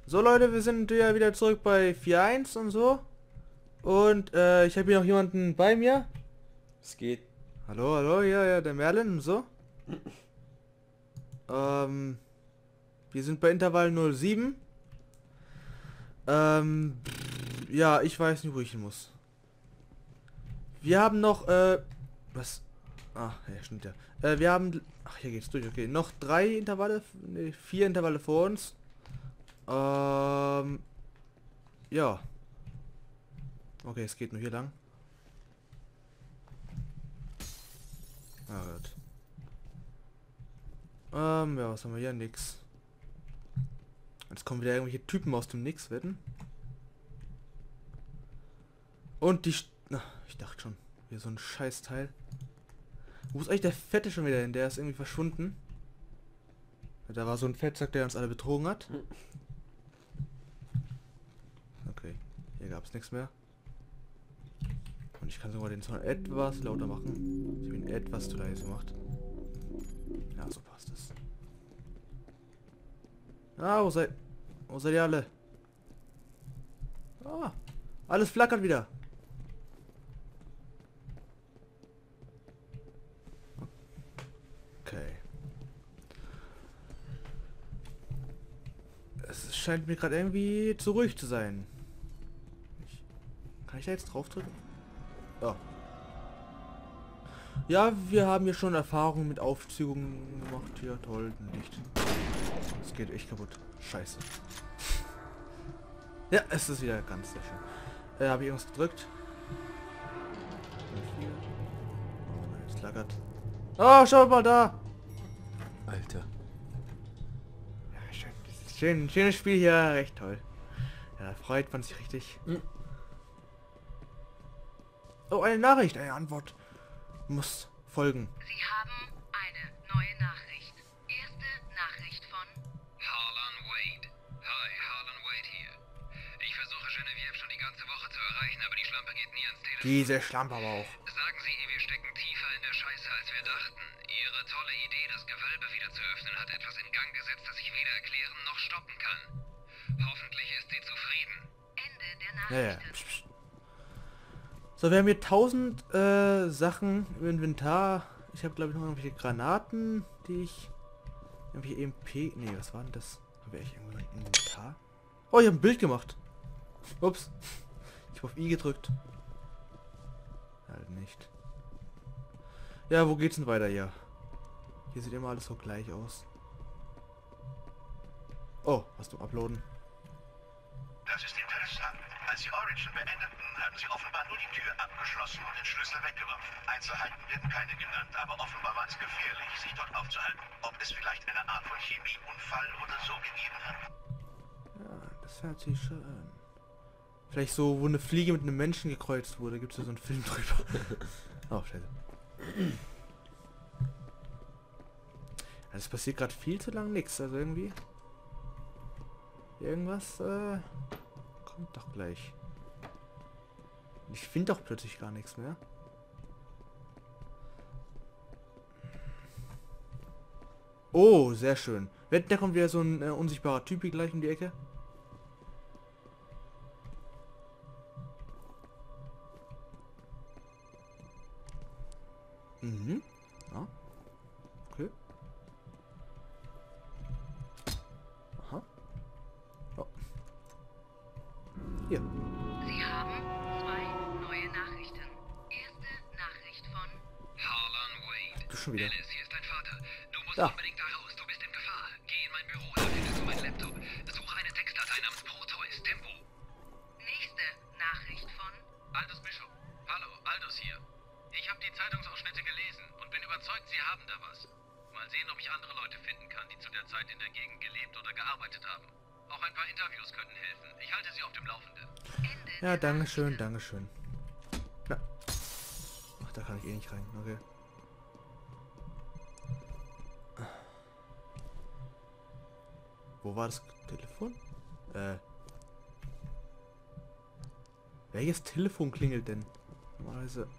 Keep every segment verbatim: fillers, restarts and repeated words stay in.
So Leute, wir sind ja wieder zurück bei vier eins und so. Und äh, ich habe hier noch jemanden bei mir. Es geht. Hallo, hallo, ja, ja, der Merlin und so. ähm, wir sind bei Intervall null sieben. Ähm, ja, ich weiß nicht, wo ich hin muss. Wir haben noch, äh, was? Ah, ja, stimmt ja. Äh, wir haben, ach, hier geht's durch, okay. Noch drei Intervalle, nee, vier Intervalle vor uns. Ähm, ja. Okay, es geht nur hier lang. Ah, gut. Ähm, ja, was haben wir hier? Nix. Jetzt kommen wieder irgendwelche Typen aus dem Nix, wetten. Und die... St Ach, ich dachte schon. Hier so ein Scheißteil. Wo ist eigentlich der Fette schon wieder hin? Der ist irgendwie verschwunden. Ja, da war so ein Fettsack, der uns alle betrogen hat. Okay. Hier gab es nichts mehr. Und ich kann sogar den Sound etwas lauter machen. Ich habe ihn etwas zu leise gemacht. Ja, so passt es. Ah, wo seid... Wo seid ihr alle? Ah, alles flackert wieder. Okay. Es scheint mir gerade irgendwie zu ruhig zu sein. Ich, kann ich da jetzt drauf drücken? Ja. Ja, wir haben hier schon Erfahrung mit Aufzügungen gemacht. Hier, toll, Licht. Es geht echt kaputt. Scheiße. Ja, es ist wieder ganz sehr schön. Äh, habe ich irgendwas gedrückt? Oh nein, es lagert. Oh, schau mal da! Alter. Ja, schön. Schön, schönes Spiel hier, recht toll. Ja, da freut man sich richtig. Mhm. Oh, eine Nachricht, eine Antwort muss folgen. Sie haben eine neue Nachricht. Erste Nachricht von Harlan Wade. Hi, Harlan Wade hier. Ich versuche Genevieve schon die ganze Woche zu erreichen, aber die Schlampe geht nie ans Telefon. Diese Schlampe aber auch. Sagen Sie ihr, wir stecken tiefer in der Scheiße, als wir dachten. Ihre tolle Idee, das Gewölbe wieder zu öffnen, hat etwas in Gang gesetzt, das ich weder erklären noch stoppen kann. Hoffentlich ist sie zufrieden. Ende der Ja, ja. Nachrichten. Psch, psch. So, wir haben hier tausend äh, Sachen im Inventar. Ich habe, glaube ich, noch irgendwelche Granaten, die ich... Irgendwie E M P... Nee, was war denn das? Haben wir echt irgendwo ein Inventar? Oh, ich habe ein Bild gemacht. Ups. Ich habe auf I gedrückt. Halt nicht. Ja, wo geht's denn weiter hier? Hier sieht immer alles so gleich aus. Oh, was du uploaden? Das ist interessant. Als Sie Origin beendeten, haben Sie offenbar nur die Tür abgeschlossen und den Schlüssel weggeworfen. Einzelheiten werden keine genannt, aber offenbar war es gefährlich, sich dort aufzuhalten. Ob es vielleicht eine Art von Chemieunfall oder so gegeben hat? Ja, das hört sich schon an. Vielleicht so, wo eine Fliege mit einem Menschen gekreuzt wurde, gibt es ja so einen Film drüber. Oh, scheiße. Es passiert gerade viel zu lang nichts, also irgendwie. Irgendwas, äh, kommt doch gleich. Ich finde doch plötzlich gar nichts mehr. Oh, sehr schön. Wetten, da kommt wieder so ein äh, unsichtbarer Typ hier gleich um die Ecke. Mhm. Ja. Okay. Aha. Oh. Hier. Sie haben zwei neue Nachrichten. Erste Nachricht von Harlan Wade. Du schon wieder. Alice, hier ist dein Vater. Du musst Ja. unbedingt da raus, du bist in Gefahr. Geh in mein Büro, da findest du meinen Laptop. Suche eine Textdatei namens Proteus. Tempo. nächste Nachricht von Aldous Bishop. Hallo, Aldous hier. Ich habe die Zeitungsausschnitte gelesen und bin überzeugt, Sie haben da was. Mal sehen, ob ich andere Leute finden kann, die zu der Zeit in der Gegend gelebt oder gearbeitet haben. Auch ein paar Interviews könnten helfen. Ich halte Sie auf dem Laufenden. Ende Ja, der dankeschön, Nachrichten. dankeschön. Na. Ach, da kann ich eh nicht rein. Okay. Wo war das Telefon? Äh. Welches Telefon klingelt denn? Normalerweise.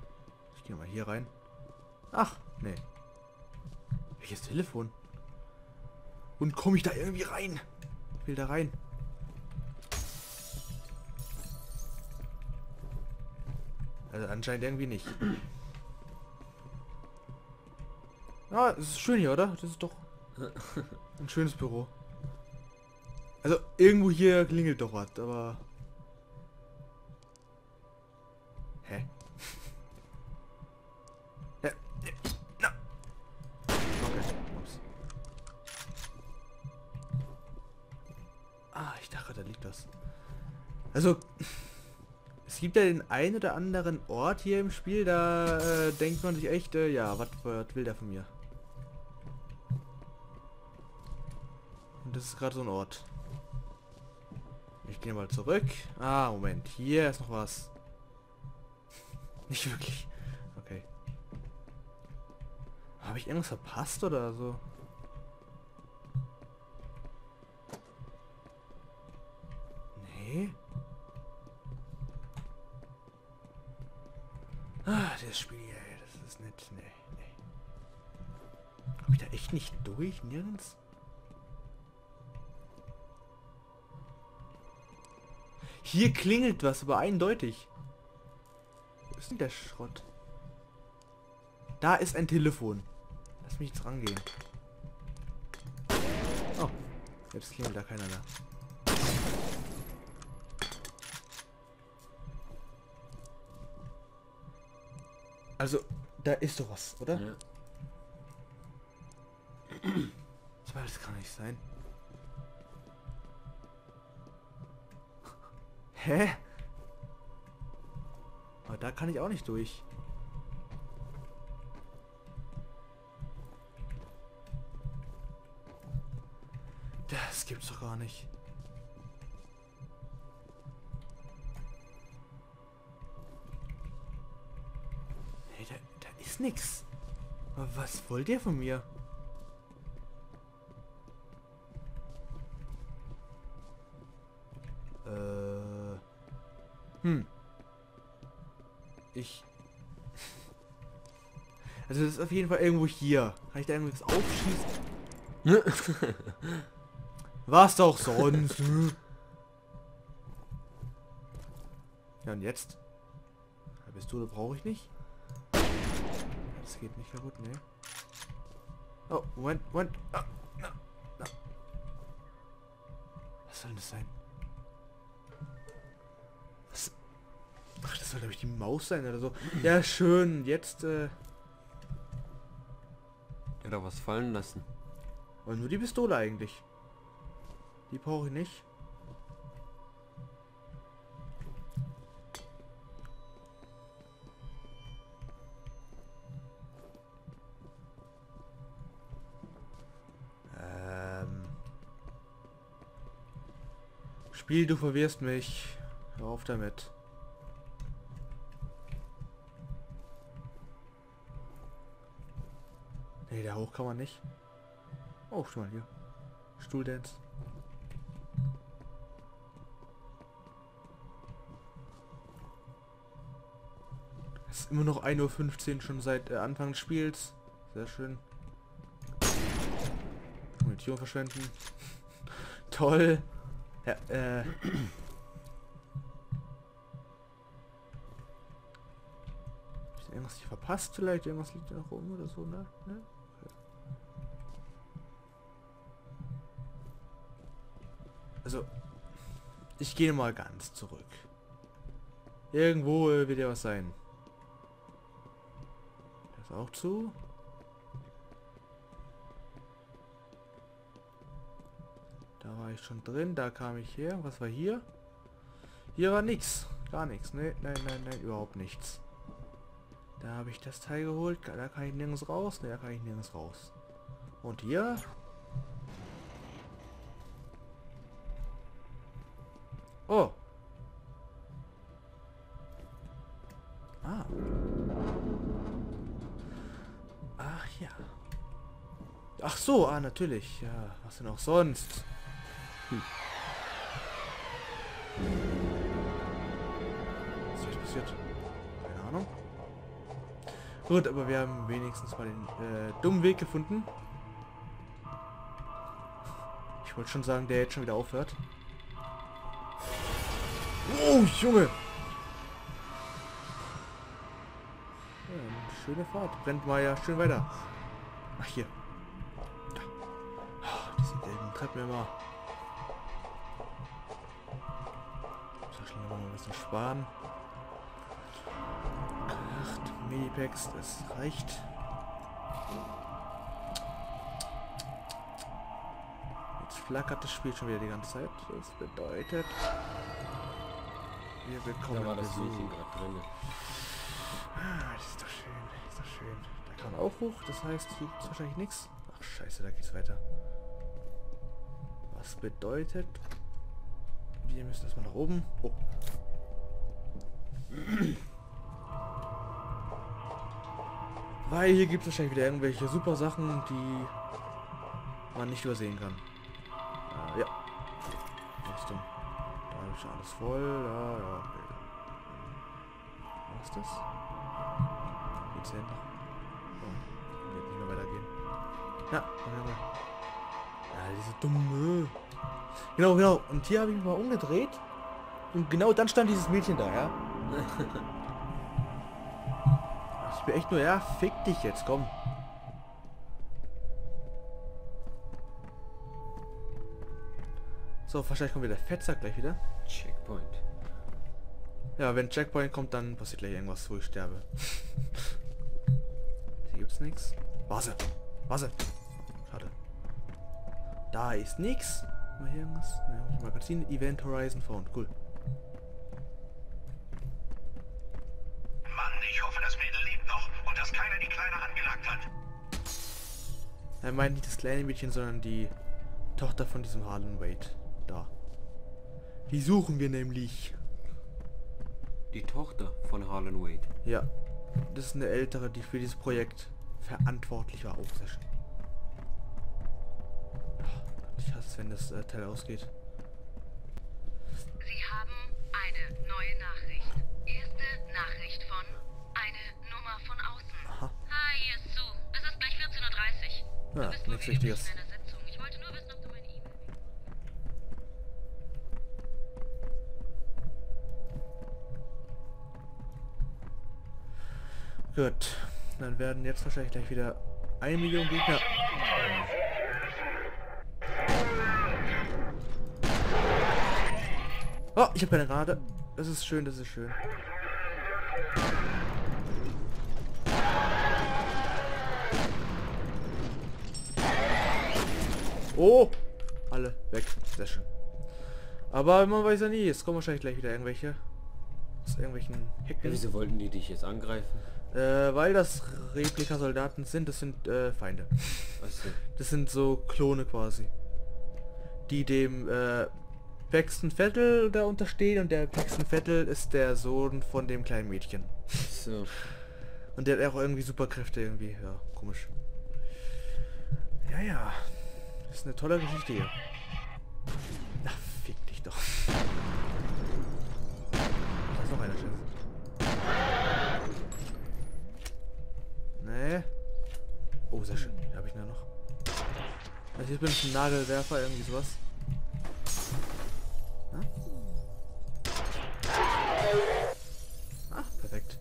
Ich gehe mal hier rein. Ach, nee. Welches Telefon? Und komme ich da irgendwie rein? Ich will da rein. Also anscheinend irgendwie nicht. Ah, es ist schön hier, oder? Das ist doch ein schönes Büro. Also irgendwo hier klingelt doch was, aber... Hä? Hä? Na. Okay. Ups. Ah, ich dachte, da liegt das. Also... Es gibt ja den einen oder anderen Ort hier im Spiel, da äh, denkt man sich echt, äh, ja, was will der von mir? Und das ist gerade so ein Ort. Ich gehe mal zurück. Ah, Moment, hier ist noch was. Nicht wirklich. Okay. Habe ich irgendwas verpasst oder so? Nee. Ah, das Spiel, ey, das ist nicht... Nee, nee. Hab ich da echt nicht durch? Nirgends? Hier klingelt was, aber eindeutig. Wo ist denn der Schrott? Da ist ein Telefon. Lass mich jetzt rangehen. Oh, jetzt klingelt da keiner mehr. Also, da ist doch was, oder? Ja. Ich weiß, das kann nicht sein. Hä? Aber da kann ich auch nicht durch. Das gibt's doch gar nicht. Nee, da, da ist nix. Aber was wollt ihr von mir? Äh. Hm. Ich. Also das ist auf jeden Fall irgendwo hier. Kann ich da irgendwas aufschießen? Was doch sonst? Ja, und jetzt? Ja, bist du, da brauche ich nicht. Das geht nicht kaputt, ne? Oh, Moment, Moment. Ah, na, na. Was soll das sein? Was? Ach, das soll, glaube ich, die Maus sein oder so. Ja, schön. Jetzt, äh... Ja, da was fallen lassen. Und nur die Pistole eigentlich. Die brauche ich nicht. Ähm. Spiel, du verwirrst mich. Hör auf damit. Nee, da hoch kann man nicht. Oh, schon mal hier. Stuhldance. Es ist immer noch ein Uhr fünfzehn schon seit äh, Anfang des Spiels. Sehr schön. Munition verschwenden. Toll. Ja, äh. Hab ich irgendwas nicht verpasst vielleicht? Irgendwas liegt da noch rum oder so, ne? ne? Okay. Also, ich gehe mal ganz zurück. Irgendwo äh, wird ja was sein. Das auch zu. Da war ich schon drin, da kam ich her. Was war hier? Hier war nichts. Gar nichts. Ne, nein, nein, nein, überhaupt nichts. Da habe ich das Teil geholt. Da kann ich nirgends raus. Ne, da kann ich nirgends raus. Und hier? Oh. Ah. Ach ja. Ach so, ah natürlich. Ja, was denn auch sonst? Hm. Was ist jetzt passiert? Keine Ahnung. Gut, aber wir haben wenigstens mal den äh, dummen Weg gefunden. Ich wollte schon sagen, der jetzt schon wieder aufhört. Oh, Junge! Ja, eine schöne Fahrt. Brennt mal ja schön weiter. Ach, hier. Da. Oh, diese gelben Treppen immer. So schnell mal ein bisschen sparen. acht Medipacks, das reicht. Jetzt flackert das Spiel schon wieder die ganze Zeit. Das bedeutet, wir bekommen Da war das Besuch. Mädchen gerade drin. Ah, das ist doch schön, das ist doch schön. Da kann man auch hoch, das heißt, hier gibt es wahrscheinlich nichts. Ach scheiße, da geht's weiter. Was bedeutet, wir müssen erstmal nach oben. Oh. Weil hier gibt es wahrscheinlich wieder irgendwelche super Sachen, die man nicht übersehen kann. Äh, ja. Rüstung. Da habe ich schon alles voll. Ja, ja, okay. Was ist das? Geht's hier noch? Oh, wird nicht mehr weitergehen. Ja, okay, okay. Ja, diese dumme. Genau, genau. Und hier habe ich mich mal umgedreht. Und genau dann stand dieses Mädchen da, ja. Ich bin echt nur, ja, fick dich jetzt, komm. So, wahrscheinlich kommt wieder der Fettsack gleich wieder. Checkpoint. Ja, wenn Checkpoint kommt, dann passiert gleich irgendwas, wo ich sterbe. Hier gibt's nichts. Warte, warte. Schade. Da ist nichts. Mal hier irgendwas. Ja, Magazin, Event Horizon Phone. Cool. Mann, ich hoffe, das Mädel lebt noch und dass keiner die Kleine angelagt hat. Er meint nicht das kleine Mädchen, sondern die Tochter von diesem Harlan Wade. Da. Die suchen wir nämlich. Die Tochter von Harlan Wade. Ja. Das ist eine ältere, die für dieses Projekt verantwortlich war. Auch sehr schön. Ich hasse es, wenn das äh, Teil ausgeht. Sie haben eine neue Nachricht. Erste Nachricht von eine Nummer von außen. Aha. Hi, hier ist Sue. Es ist gleich vierzehn Uhr dreißig. Ja, Du bist wohl nichts wie üblich Wichtiges. in einer Sitzung. Ich wollte nur wissen, ob du meine E-Mail... Gut. Dann werden jetzt wahrscheinlich gleich wieder eine Million Gegner. Oh, ich habe keine Rade. Das ist schön, das ist schön. Oh! Alle weg. Sehr schön. Aber man weiß ja nie. Es kommen wahrscheinlich gleich wieder irgendwelche. Aus irgendwelchen Ja, Hecken. wieso wollten die dich jetzt angreifen? Äh, weil das Replika-Soldaten sind. Das sind äh, Feinde. Achso. Das sind so Klone quasi. Die dem äh, Paxton Vettel da unterstehen. Und der Paxton Vettel ist der Sohn von dem kleinen Mädchen. So. Und der hat auch irgendwie Superkräfte irgendwie. Ja, komisch. Ja, ja. Das ist eine tolle Geschichte hier. Ach, fick dich doch. Da ist noch einer, Scheiße. Nee. Oh, sehr schön. Da habe ich nur noch. Also hier bin ich ein Nagelwerfer, irgendwie sowas. Na? Ah, perfekt.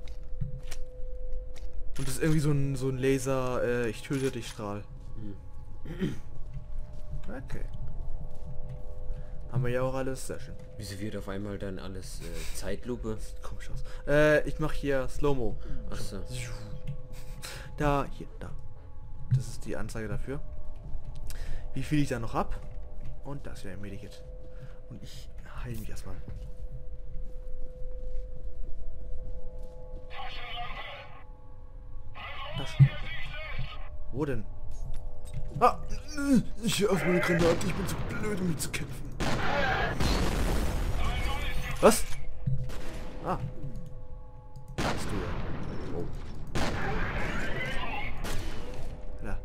Und das ist irgendwie so ein, so ein Laser, äh, ich töte dich Strahl. Hm. Okay. Haben wir ja auch alles, sehr schön. Wieso wird auf einmal dann alles äh, Zeitlupe? Sieht komisch aus. Äh, ich mache hier Slow-Mo. Achso. Da, hier, da. Das ist die Anzeige dafür. Wie viel ich da noch hab. Und das wieder ein Medikit. Und ich heile mich erstmal. Taschenlampe. Wo denn? Ah! Ich auf meine Granate. Ich bin zu blöd, um zu kämpfen. Was? Ah. Kannst du ja. Oh. Ja.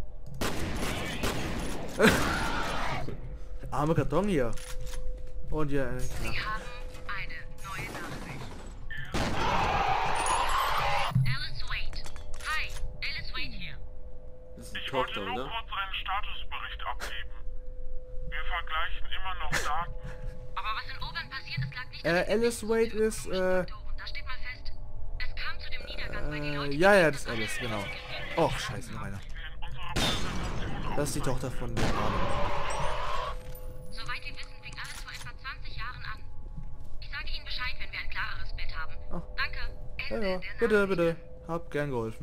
Arme Karton hier. Und ja, äh, Sie ja. haben eine neue Nachricht. Alice Wade. Hi, Alice Wade hier. Das ist die Ich wollte Tochter, nur oder? kurz einen Statusbericht abgeben. vergleichen immer noch Daten. Aber was in Auburn passiert ist, lag nicht Äh, Alice Wade ist, äh, Da steht mal fest. Es kam zu dem Niedergang, weil die äh, Leute... ja, ja, das ist Alice, genau. Och, scheiße, noch einer. Das ist die Tochter von dem Harlan. Soweit wir wissen, fing alles vor etwa zwanzig Jahren an. Ich sage Ihnen Bescheid, wenn wir ein klareres Bild haben. Oh. Danke. Ja, Ende ja, der bitte, Nachricht. bitte. Hab gern geholfen.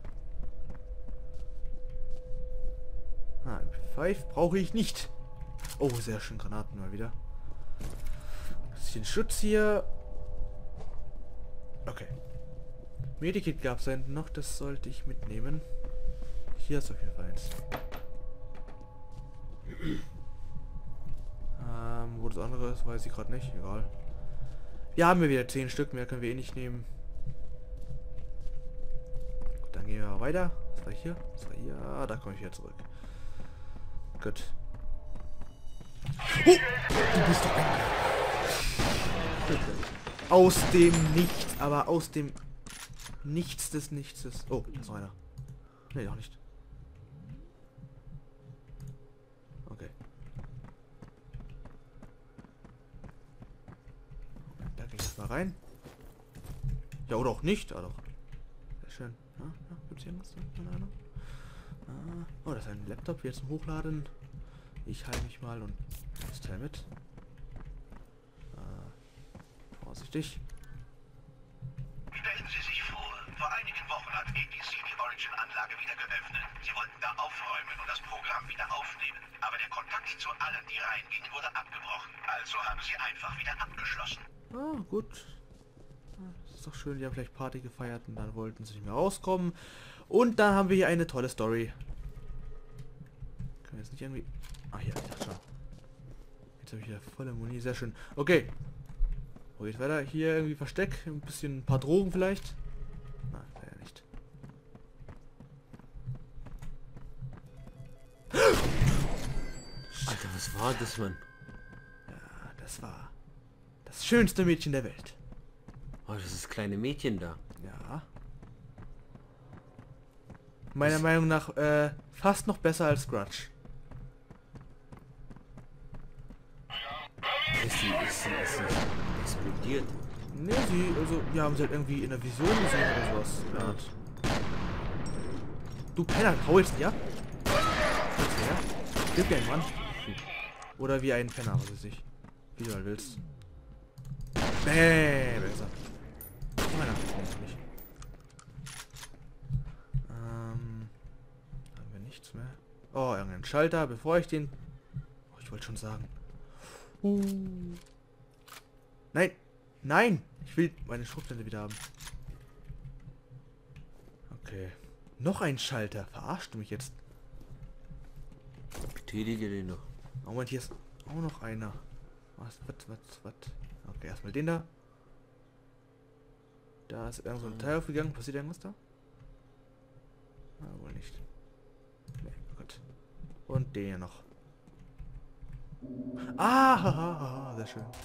Ah, M P fünf brauche ich nicht. Oh, sehr schön, Granaten mal wieder. Bisschen Schutz hier. Okay. Medikit gab es da hinten noch, das sollte ich mitnehmen. Hier ist auf jeden Fall eins. ähm, wo das andere ist, weiß ich gerade nicht. Egal. Wir haben hier wieder zehn Stück, mehr können wir eh nicht nehmen. Gut, dann gehen wir weiter. Was war hier? Was war hier? Ah, da komme ich wieder zurück. Gut. Oh, du bist doch ein... Aus dem Nichts, aber aus dem Nichts des Nichtes. Oh, da ist noch einer. Nee, auch nicht. Okay. Da gehe ich jetzt mal rein. Ja, oder auch nicht. Ah, doch. Sehr schön. Ja, ja, gibt's hier irgendwas? Keine Ahnung. Ah, oh, das ist ein Laptop hier zum Hochladen. Ich halte mich mal und das Teil mit. Ah, vorsichtig. Stellen Sie sich vor, vor einigen Wochen hat A T C die Origin-Anlage wieder geöffnet. Sie wollten da aufräumen und das Programm wieder aufnehmen. Aber der Kontakt zu allen, die reingingen, wurde abgebrochen. Also haben sie einfach wieder abgeschlossen. Ah, gut. Das ist doch schön, die haben vielleicht Party gefeiert und dann wollten sie nicht mehr rauskommen. Und dann haben wir hier eine tolle Story. Können wir jetzt nicht irgendwie... Ah, hier, ich dachte schon. Jetzt habe ich wieder volle Muni, sehr schön. Okay. Wo geht's weiter? Hier irgendwie Versteck, ein bisschen ein paar Drogen vielleicht. Nein, leider nicht. Alter, was war das, Mann? Ja, das war das schönste Mädchen der Welt. Oh, das ist das kleine Mädchen da. Ja. Meiner Meinung nach äh, fast noch besser als Grudge. Ist sie, ist sie, ist sie explodiert? Ne, sie, also, wir haben sie halt irgendwie in der Vision gesehen oder sowas. Ja. Art. Du Penner, hau jetzt, ja? Jetzt her. Gib dir einen Mann. Oder wie ein Penner, was weiß ich. Wie du halt willst. Bäh, besser. Oh, meiner, nee, nicht. Ähm, haben wir nichts mehr. Oh, irgendein Schalter, bevor ich den... Oh, ich wollte schon sagen. Uh. Nein! Nein! Ich will meine Schrotflinte wieder haben. Okay. Noch ein Schalter. Verarscht du mich jetzt? Betätige den doch. Oh, Moment, hier ist auch noch einer. Was, was, was, was? Okay, erstmal den da. Da ist irgend so ein Teil aufgegangen. Passiert irgendwas da? Ah, wohl nicht. Nee, oh Gott. Und den hier noch. Ah, haha, haha, sehr schön.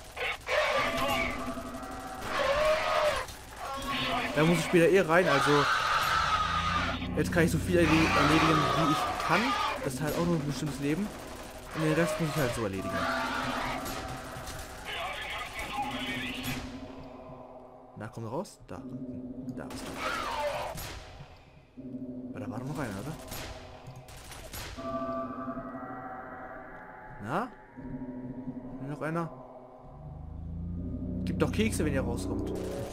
Da muss ich später eh rein, also jetzt kann ich so viel erledigen, wie ich kann. Das ist halt auch nur ein bestimmtes Leben. Und den Rest muss ich halt so erledigen. Na, komm raus. Da. Da ist er. Da war doch noch einer, oder? Na? Noch einer? Gibt doch Kekse, wenn ihr rauskommt.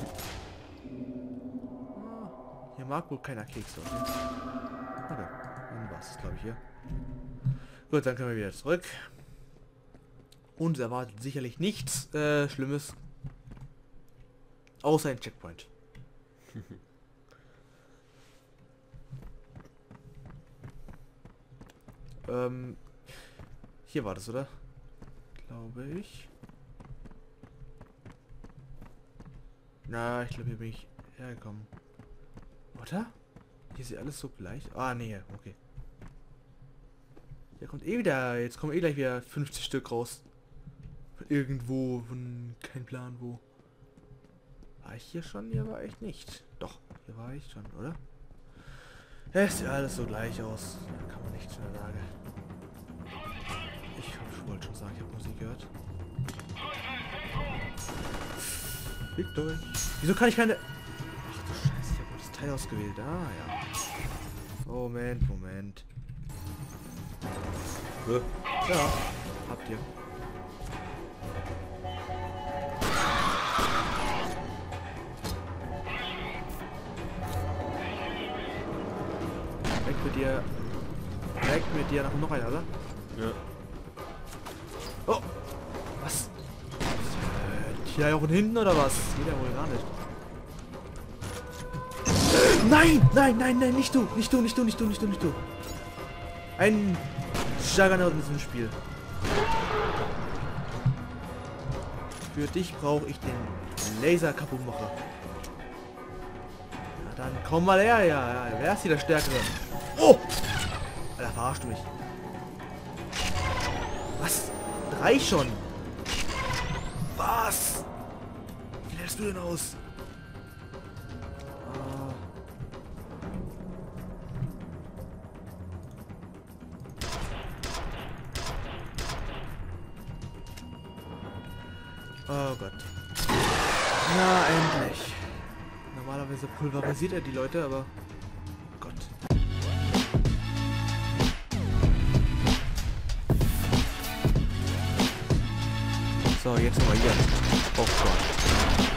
Ah, hier mag wohl keiner Kekse. Okay, okay. Dann war es, glaube ich, hier. Gut, dann können wir wieder zurück. Uns erwartet sicherlich nichts äh, Schlimmes. Außer ein Checkpoint. ähm, hier war das, oder? Glaube ich. Na, ich glaube, hier bin ich hergekommen. Oder? Hier ist ja alles so gleich. Ah, nee, okay. Der kommt eh wieder. Jetzt kommen eh gleich wieder fünfzig Stück raus. Von irgendwo, von kein Plan wo. War ich hier schon? Hier war ich nicht. Doch, hier war ich schon, oder? Es sieht alles so gleich aus. Da kann man nichts mehr sagen. Ich wollte schon sagen. Fickt euch. Wieso kann ich keine... Ach du Scheiße, ich habe das Teil ausgewählt. Ah, ja. Moment, Moment. Ja, habt ihr. Weg mit dir. Weg mit dir. Nach noch einer, oder? Ja. Oh! Was? Äh, hier auch von hinten oder was? Geht ja wohl gar nicht. Nein! Nein, nein, nein, nicht du! Nicht du, nicht du, nicht du, nicht du, nicht du! Ein Juggernaut in diesem Spiel. Für dich brauche ich den Laser-Kapumacher. Na dann komm mal her, ja, ja. Wer ist hier der Stärkere? Oh! Alter, verarschst du mich. Was? Drei schon? Was? Wie hältst du denn aus? Oh Gott. Na, endlich. Normalerweise pulverisiert er die Leute, aber... Gott. So, jetzt mal hier. Oh Gott.